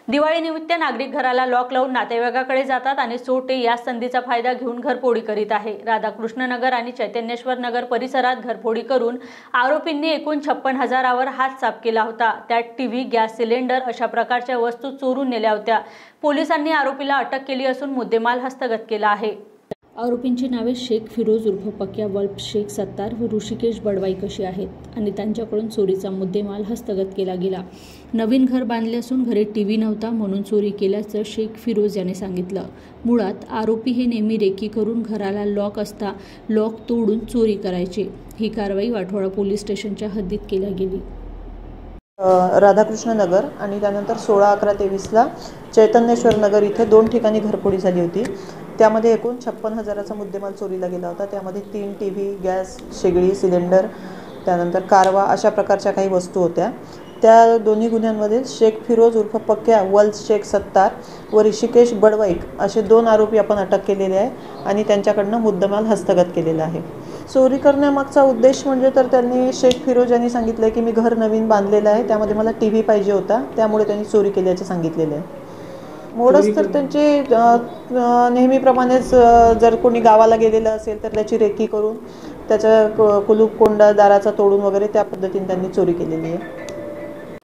दिवाळीनिमित्त नागरिक घराला लॉक लावून नातेवाईकाकडे जातात आणि चोरटे या संधीचा फायदा घेऊन घरफोडी करीत आहे। राधाकृष्ण नगर आणि चैतन्येश्वर नगर परिसरात घरफोडी करून आरोपींनी एकूण 56,000वर हात साफ केला होता। त्यात टीव्ही, गॅस सिलेंडर अशा प्रकारच्या वस्तू चोरून नेल्या होत्या। पोलिसांनी आरोपीला अटक केली असून मुद्देमाल हस्तगत केला आहे। आरोपींची नावे शेख फिरोज उर्फ पक्या वल्फ शेख सत्तार व ऋषिकेश बडवाईक अशी आहेत आणि त्यांच्याकडून चोरीचा मुद्देमाल हस्तगत केला गेला। नवीन घर बांधले असून घरी टीव्ही नव्हता म्हणून चोरी केल्याचं शेख फिरोज याने सांगितलं। मुळात आरोपी हे नेहमी रेकी करून घराला लॉक असता लॉक तोडून चोरी करायचे। ही कारवाई वाठोळा पोलीस स्टेशनच्या हद्दीत केली गेली। राधाकृष्ण नगर आणि त्यानंतर 16/11/23ला चैतन्येश्वर नगर इथे 2 ठिकाणी घरफोडी झाली होती। त्यामध्ये एकूण 56,000चा मुद्देमाल चोरीला गेला होता। त्यामध्ये 3 टीव्ही, गॅस, शेगडी, सिलेंडर, त्यानंतर कारवा अशा प्रकारच्या काही वस्तू होत्या। त्या दोन्ही गुन्ह्यांमध्ये शेख फिरोज उर्फ पक्या वल्फ शेख सत्तार व ऋषिकेश बडवाईक असे 2 आरोपी आपण अटक केलेले आहे आणि त्यांच्याकडनं मुद्देमाल हस्तगत केलेला आहे। चोरी करण्यामागचा उद्देश म्हणजे तर त्यांनी शेख फिरोज यांनी सांगितलं की मी घर नवीन बांधलेलं आहे, त्यामध्ये मला टीव्ही पाहिजे होता, त्यामुळे त्यांनी चोरी केल्याचे सांगितलेले आहे। मोडस तर त्यांचे नेहमीप्रमाणेच जर कोणी गावाला गेलेलं असेल तर त्याची रेकी करून त्याचा कुलूप कोंडा दाराचा तोडून वगैरे त्या पद्धतीने त्यांनी चोरी केलेली आहे।